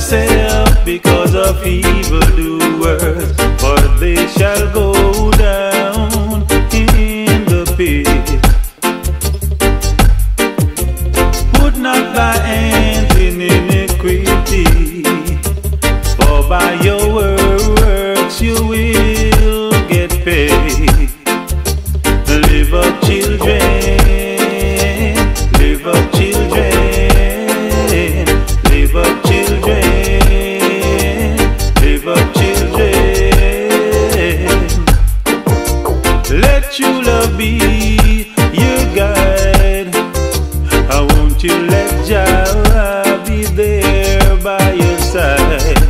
thyself because of evildoers, for they shall go down in the pit. Put not thy hands in iniquity, for by your works you will get paid. Live up, children, live up, children, live up, children, live up, children. Let your love be your guide. I want you let Jah be there by your side.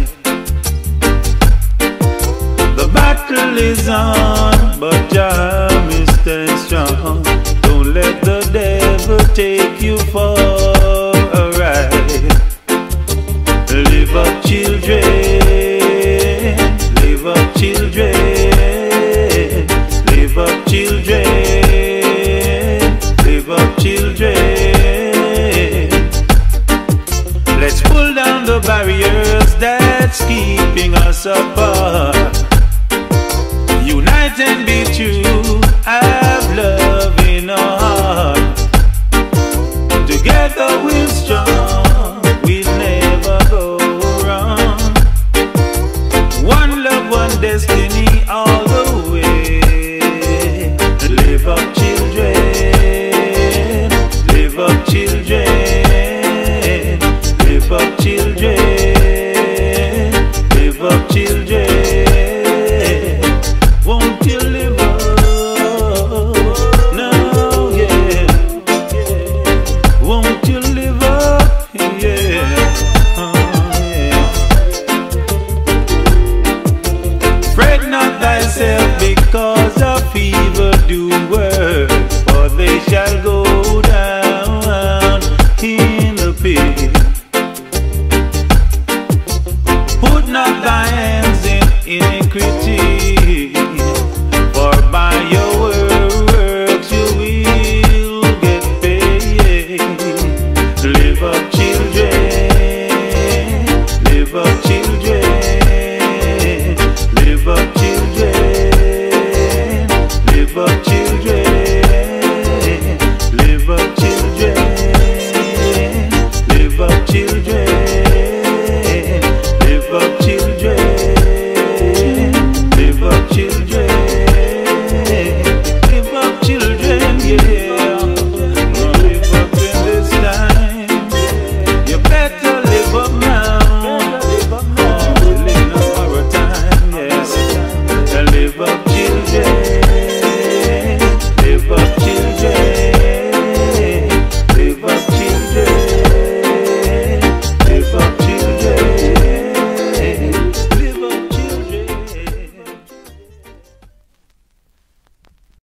The battle is on, but Jah will stand strong. Don't let the devil take you for a ride. Live up, children, live up, children, live up, children, live up, children. Let's pull down the barriers that's keeping us apart. Unite and be true, have love in our heart. Together we're strong, we'll never go wrong. One love, one destiny, all the way. Live up, children, live up, children, live up, children, live up, children. Won't you live up? No, yeah. Won't you live up? Yeah. Yeah. Fret not thyself because of evildoers, for they shall go down in the pit.